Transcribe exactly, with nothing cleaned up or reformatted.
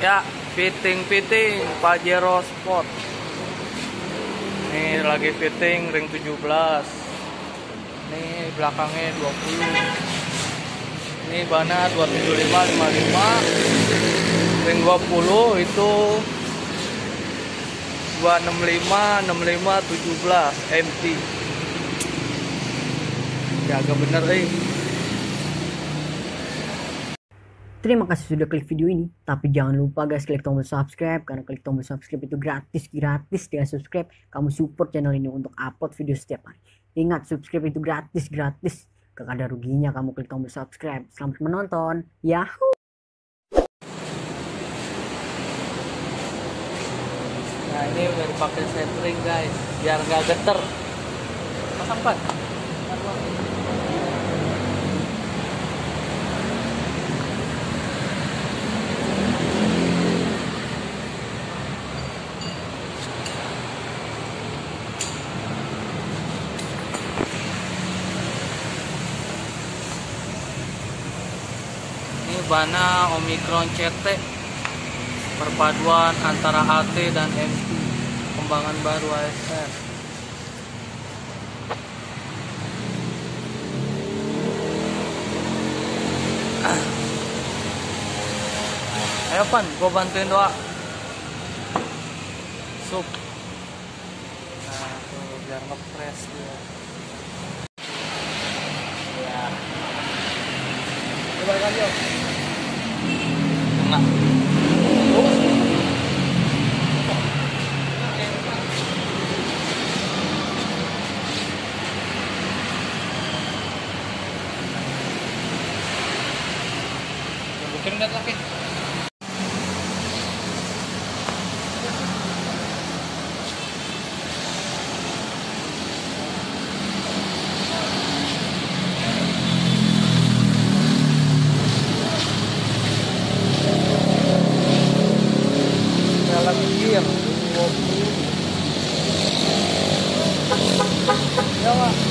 Ya, fitting-fitting Pajero Sport. Ini lagi fitting ring tujuh belas. Ini belakangnya dua puluh. Ini bana dua tujuh lima lima lima. Ring dua puluh itu dua enam lima enam lima tujuh belas M T. Jaga bener eh. Terima kasih sudah klik video ini, tapi jangan lupa guys klik tombol subscribe, karena klik tombol subscribe itu gratis, gratis dengan subscribe kamu support channel ini untuk upload video setiap hari. Ingat, subscribe itu gratis, gratis, gak ada ruginya kamu klik tombol subscribe. Selamat menonton, yahoo! Nah ini udah dipakai setring guys, biar gak geter. Pasang pan. Bana Omicron C T, perpaduan antara A T dan M T, kembangan baru A S R. Ayo pan, gua bantuin doa. Sup. Nah tuh biar ngepres dia. Ya. Coba kan yuk. Enggak. Bukan lihat lagi. Yang dua puluh. Ya, Pak.